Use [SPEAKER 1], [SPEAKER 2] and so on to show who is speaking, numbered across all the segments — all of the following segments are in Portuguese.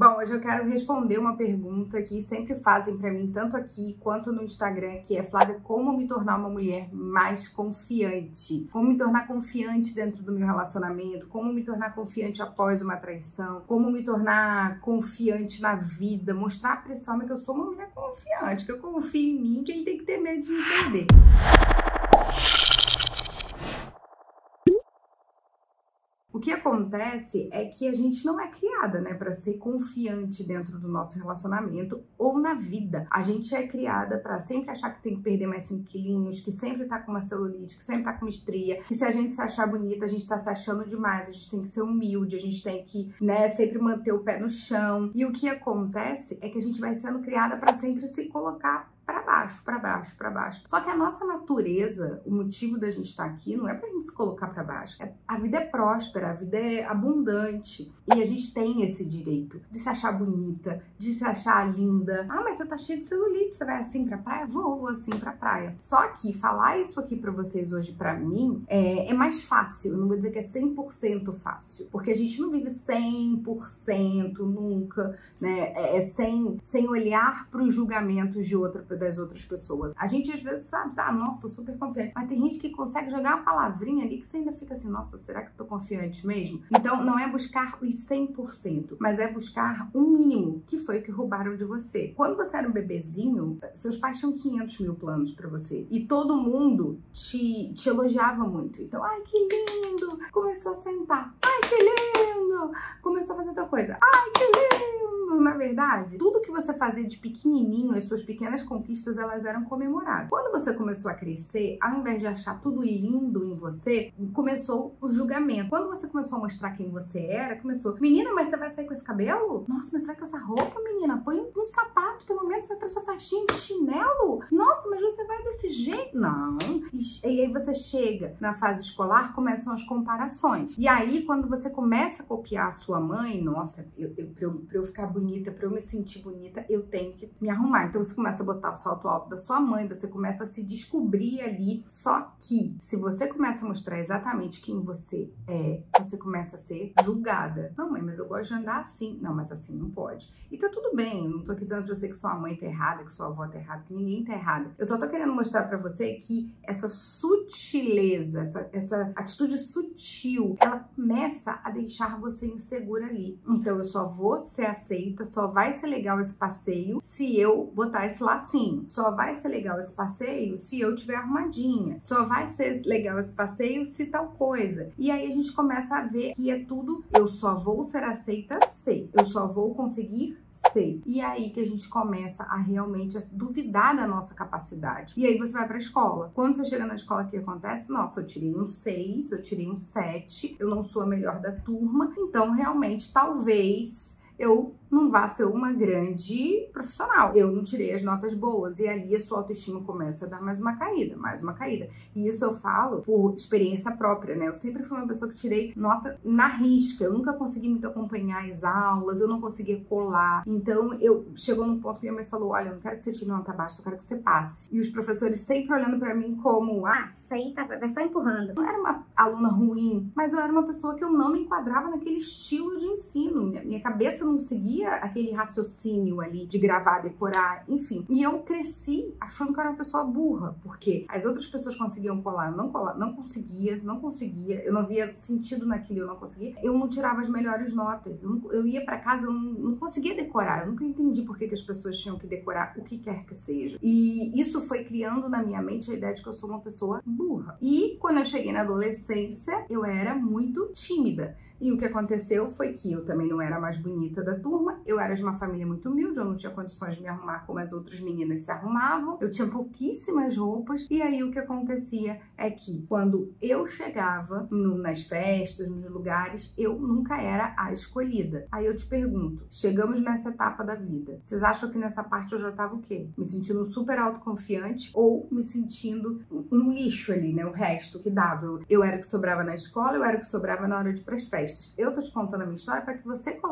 [SPEAKER 1] Bom, hoje eu quero responder uma pergunta que sempre fazem pra mim, tanto aqui quanto no Instagram, que é: Flávia, como me tornar uma mulher mais confiante? Como me tornar confiante dentro do meu relacionamento? Como me tornar confiante após uma traição? Como me tornar confiante na vida? Mostrar pra esse homem que eu sou uma mulher confiante, que eu confio em mim, que ele tem que ter medo de me perder. O que acontece é que a gente não é criada, né, para ser confiante dentro do nosso relacionamento ou na vida. A gente é criada para sempre achar que tem que perder mais 5 quilinhos, que sempre tá com uma celulite, que sempre tá com uma estria, que se a gente se achar bonita, a gente tá se achando demais, a gente tem que ser humilde, a gente tem que, né, sempre manter o pé no chão. E o que acontece é que a gente vai sendo criada para sempre se colocar pra baixo, pra baixo, pra baixo. Só que a nossa natureza, o motivo da gente estar aqui, não é pra gente se colocar pra baixo. A vida é próspera, a vida é abundante. E a gente tem esse direito de se achar bonita, de se achar linda. Ah, mas você tá cheia de celulite, você vai assim pra praia? Vou assim pra praia. Só que falar isso aqui pra vocês hoje, pra mim, é mais fácil. Eu não vou dizer que é 100% fácil. Porque a gente não vive 100% nunca, né? Sem olhar pros julgamentos das outras pessoas. A gente às vezes sabe, tá, nossa, tô super confiante, mas tem gente que consegue jogar uma palavrinha ali que você ainda fica assim, nossa, será que eu tô confiante mesmo? Então não é buscar os 100%, mas é buscar um mínimo, que foi o que roubaram de você. Quando você era um bebezinho, seus pais tinham 500 mil planos pra você e todo mundo te elogiava muito. Então, ai, que lindo! Começou a sentar. Ai, que lindo! Começou a fazer tal coisa. Ai, que lindo! Na verdade, tudo que você fazia de pequenininho, as suas pequenas conquistas, elas eram comemoradas. Quando você começou a crescer, ao invés de achar tudo lindo em você, começou o julgamento. Quando você começou a mostrar quem você era, começou: menina, mas você vai sair com esse cabelo? Nossa, mas você vai com essa roupa, menina? Põe um sapato, pelo menos, você vai pra essa faixinha de chinelo? Nossa, mas você vai desse jeito? Não. E aí você chega na fase escolar, começam as comparações. E aí, quando você começa a copiar a sua mãe, nossa, pra eu ficar bonita, pra eu me sentir bonita, eu tenho que me arrumar. Então você começa a botar o salto alto da sua mãe, você começa a se descobrir ali. Só que, se você começa a mostrar exatamente quem você é, você começa a ser julgada. Não, mãe, mas eu gosto de andar assim. Não, mas assim não pode. E tá tudo bem, eu não tô aqui dizendo pra você que sua mãe tá errada, que sua avó tá errada, que ninguém tá errada. Eu só tô querendo mostrar pra você que essa sutileza, essa atitude sutil, ela começa a deixar você insegura ali. Então eu só vou ser aceita, só vai ser legal esse passeio se eu botar esse lacinho. Só vai ser legal esse passeio se eu tiver arrumadinha. Só vai ser legal esse passeio se tal coisa. E aí a gente começa a ver que é tudo: eu só vou ser aceita, sei. Eu só vou conseguir, sei. E aí que a gente começa a realmente duvidar da nossa capacidade. E aí você vai pra escola. Quando você chega na escola, o que acontece? Nossa, eu tirei um 6, eu tirei um 7, eu não sou a melhor da turma, então realmente talvez eu não vá ser uma grande profissional. Eu não tirei as notas boas. E ali a sua autoestima começa a dar mais uma caída, mais uma caída. E isso eu falo por experiência própria, né? Eu sempre fui uma pessoa que tirei nota na risca. Eu nunca consegui muito acompanhar as aulas, eu não conseguia colar. Então, chegou num ponto que minha mãe falou: olha, eu não quero que você tire nota baixa, eu quero que você passe. E os professores sempre olhando pra mim como:
[SPEAKER 2] isso aí vai só empurrando.
[SPEAKER 1] Eu era uma aluna ruim, mas eu era uma pessoa que eu não me enquadrava naquele estilo de ensino. Minha cabeça não conseguia aquele raciocínio ali de gravar, decorar, enfim. E eu cresci achando que eu era uma pessoa burra, porque as outras pessoas conseguiam colar, não conseguia, eu não via sentido naquilo, eu não conseguia. Eu não tirava as melhores notas, eu ia pra casa, eu não conseguia decorar, eu nunca entendi por que as pessoas tinham que decorar o que quer que seja. E isso foi criando na minha mente a ideia de que eu sou uma pessoa burra. E quando eu cheguei na adolescência, eu era muito tímida. E o que aconteceu foi que eu também não era a mais bonita da turma, eu era de uma família muito humilde, eu não tinha condições de me arrumar como as outras meninas se arrumavam, eu tinha pouquíssimas roupas, e aí o que acontecia é que quando eu chegava nas festas, nos lugares, eu nunca era a escolhida. Aí eu te pergunto, chegamos nessa etapa da vida, vocês acham que nessa parte eu já tava o quê? Me sentindo super autoconfiante ou me sentindo um lixo ali, né? O resto que dava. Eu era o que sobrava na escola, eu era o que sobrava na hora de ir pras festas. Eu tô te contando a minha história para que você coloque a sua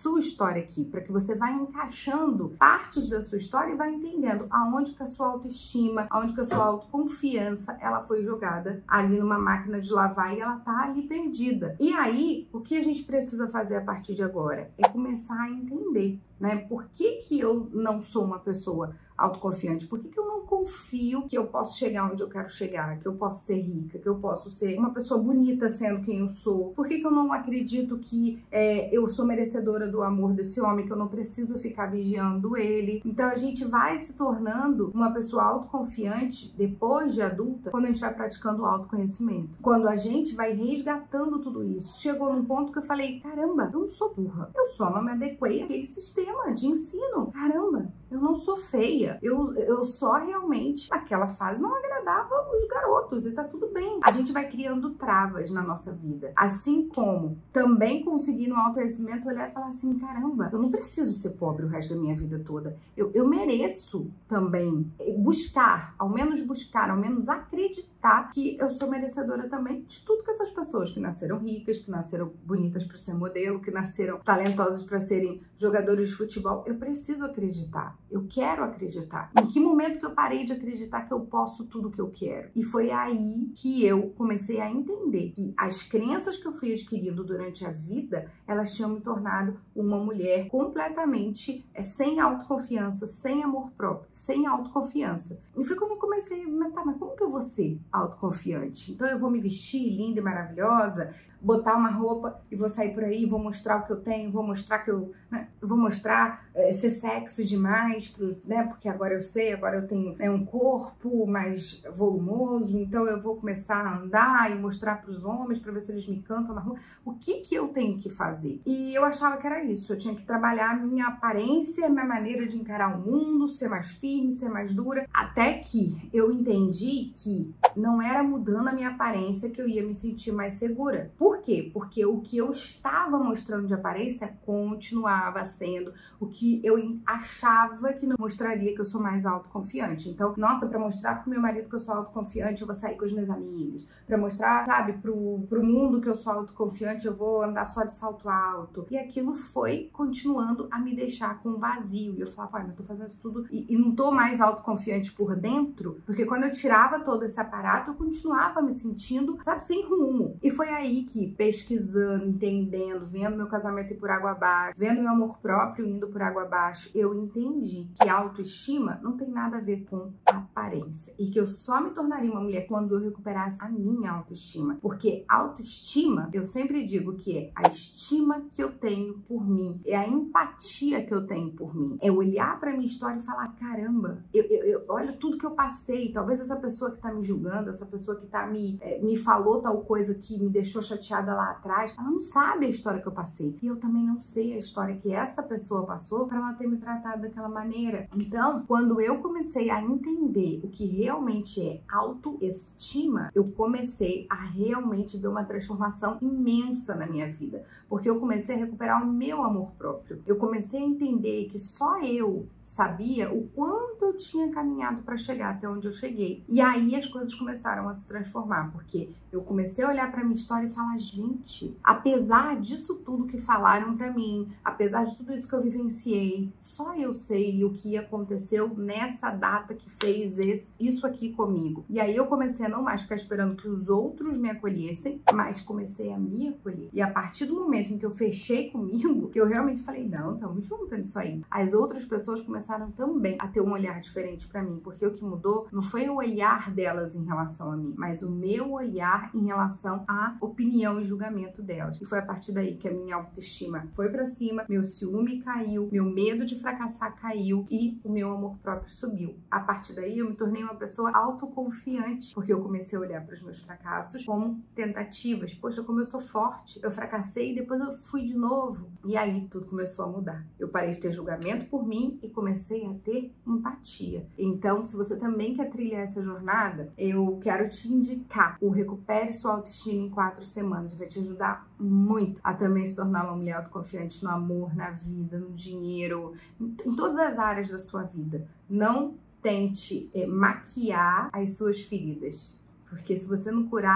[SPEAKER 1] sua história aqui, para que você vá encaixando partes da sua história e vai entendendo aonde que a sua autoestima, aonde que a sua autoconfiança, ela foi jogada ali numa máquina de lavar e ela tá ali perdida. E aí, o que a gente precisa fazer a partir de agora é começar a entender, né? Por que que eu não sou uma pessoa autoconfiante? Por que que eu não confio que eu posso chegar onde eu quero chegar, que eu posso ser rica, que eu posso ser uma pessoa bonita sendo quem eu sou? Por que que eu não acredito que eu sou merecedora do amor desse homem, que eu não preciso ficar vigiando ele? Então a gente vai se tornando uma pessoa autoconfiante depois de adulta, quando a gente vai praticando o autoconhecimento. Quando a gente vai resgatando tudo isso. Chegou num ponto que eu falei, caramba, eu não sou burra. Eu só não me adequei àquele sistema de ensino. Caramba, eu não sou feia. Eu só realmente, naquela fase, não agradava os garotos e tá tudo bem. A gente vai criando travas na nossa vida. Assim como também conseguir no autoconhecimento olhar e falar assim, caramba, eu não preciso ser pobre o resto da minha vida toda. Eu mereço também buscar, ao menos acreditar que eu sou merecedora também de tudo que essas pessoas que nasceram ricas, que nasceram bonitas para ser modelo, que nasceram talentosas para serem jogadores de futebol. Eu preciso acreditar. Eu quero acreditar. Em que momento que eu parei de acreditar que eu posso tudo que eu quero? E foi aí que eu comecei a entender que as crenças que eu fui adquirindo durante a vida, elas tinham me tornado uma mulher completamente sem autoconfiança, sem amor próprio, sem autoconfiança. E foi quando eu comecei a comentar, mas como que eu vou ser autoconfiante? Então eu vou me vestir linda e maravilhosa, botar uma roupa e vou sair por aí, vou mostrar o que eu tenho, vou mostrar que eu, vou mostrar ser sexy demais, né? Porque agora eu sei, agora eu tenho um corpo mais volumoso, então eu vou começar a andar e mostrar para os homens para ver se eles me cantam na rua. O que que eu tenho que fazer? E eu achava que era isso, eu tinha que trabalhar a minha aparência, a minha maneira de encarar o mundo, ser mais firme, ser mais dura, até que eu entendi que não era mudando a minha aparência que eu ia me sentir mais segura. Por quê? Porque o que eu estava mostrando de aparência continuava sendo o que eu achava que não mostraria que eu sou mais autoconfiante. Então, nossa, pra mostrar pro meu marido que eu sou autoconfiante, eu vou sair com os meus amigos. Pra mostrar, sabe, pro mundo que eu sou autoconfiante, eu vou andar só de salto alto. E aquilo foi continuando a me deixar com vazio. E eu falava, pai, mas eu tô fazendo isso tudo e não tô mais autoconfiante por dentro, porque quando eu tirava todo esse aparato, eu continuava me sentindo, sabe, sem rumo. E foi aí que, pesquisando, entendendo, vendo meu casamento ir por água abaixo, vendo meu amor próprio indo por água abaixo, eu entendi que a autoestima não tem nada a ver com aparência. E que eu só me tornaria uma mulher quando eu recuperasse a minha autoestima. Porque autoestima, eu sempre digo que é a estima que eu tenho por mim, é a empatia que eu tenho por mim. É olhar pra minha história e falar, caramba, olha tudo que eu passei. Talvez essa pessoa que tá me julgando, essa pessoa que tá me falou tal coisa que me deixou chateada lá atrás, ela não sabe a história que eu passei. E eu também não sei a história que essa pessoa passou pra ela ter me tratado daquela maneira. Então, quando eu comecei a entender o que realmente é autoestima, eu comecei a realmente ver uma transformação imensa na minha vida. Porque eu comecei a recuperar o meu amor próprio. Eu comecei a entender que só eu sabia o quanto eu tinha caminhado para chegar até onde eu cheguei. E aí as coisas começaram a se transformar, porque eu comecei a olhar para minha história e falar, gente, apesar disso tudo que falaram para mim, apesar de tudo isso que eu vivenciei, só eu sei o que aconteceu nessa data que fez isso aqui comigo. E aí eu comecei a não mais ficar esperando que os outros me acolhessem, mas comecei a me acolher. E a partir do momento em que eu fechei comigo, que eu realmente falei, não, estamos juntas nisso aí. As outras pessoas começaram também a ter um olhar diferente para mim, porque o que mudou não foi o olhar delas em relação a mim, mas o meu olhar em relação à opinião e julgamento delas. E foi a partir daí que a minha autoestima foi para cima, meu ciúme caiu, meu medo de fracassar caiu e o meu amor próprio subiu. A partir daí eu me tornei uma pessoa autoconfiante, porque eu comecei a olhar para os meus fracassos como tentativas. Poxa, como eu sou forte, eu fracassei e depois eu fui de novo. E aí tudo começou a mudar. Eu parei de ter julgamento por mim e comecei a ter empatia. Então, se você também quer trilhar essa jornada, eu quero te indicar o Recupere Sua Autoestima em 4 semanas. Vai te ajudar muito a também se tornar uma mulher autoconfiante no amor, na vida, no dinheiro, em todas as áreas da sua vida. Não tente maquiar as suas feridas, porque se você não curar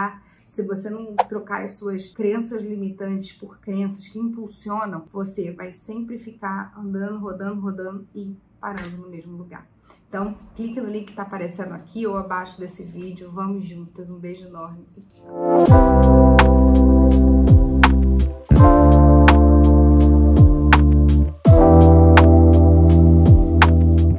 [SPEAKER 1] se você não trocar as suas crenças limitantes por crenças que impulsionam, você vai sempre ficar andando, rodando e parando no mesmo lugar. Então, clique no link que tá aparecendo aqui ou abaixo desse vídeo. Vamos juntas. Um beijo enorme e tchau!